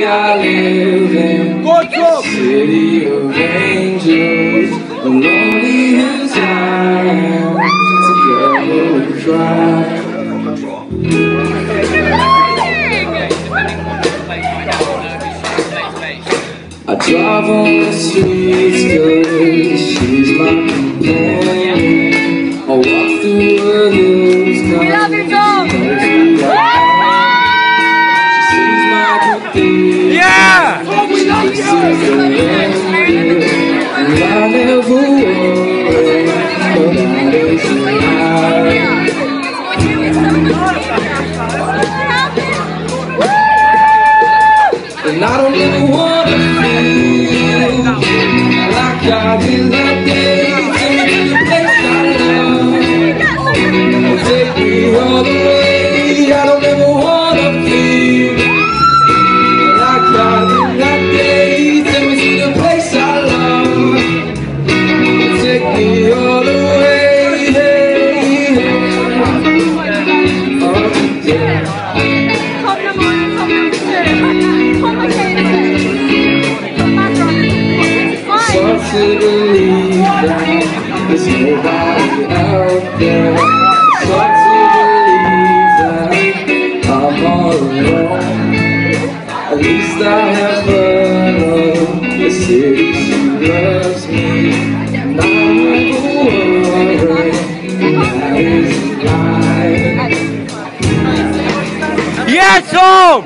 I live in a city of angels, and lonely as I am, together we cry. I drive on the streets 'cause she's my companion. I walk through the hills 'cause she knows who I am. She sees my companion. Yeah! We love you! And I never worry, but that isn't right. And I don't ever wanna feel like I did that day. Take me to the place I love, take me all the way. I don't ever wanna feel like I did that day. Take me to the place I love, take me all the way. To believe that there's nobody out there. It's hard to believe that I'm all alone. At least I have heard of the city she loves me. And I never worry, that isn't right. Yes, home!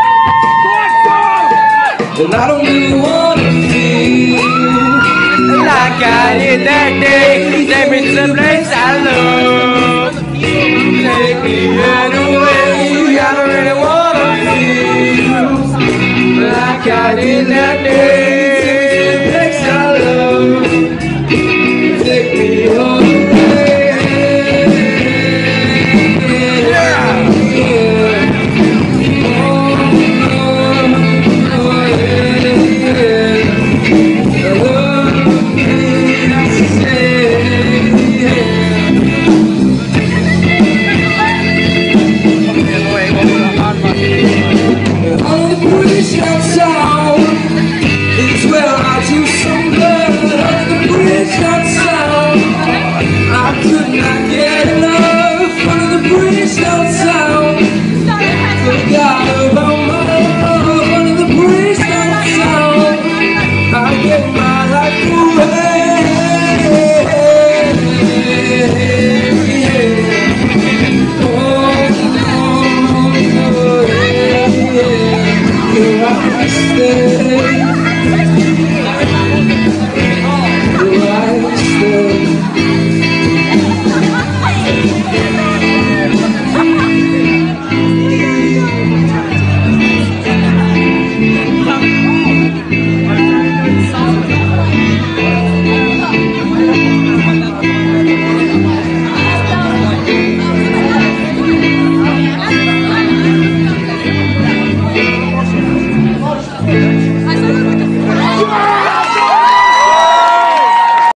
And I don't really wanna feel like I did that day. Take me to the place I love, take me all the way. I don't really wanna feel like I did that day.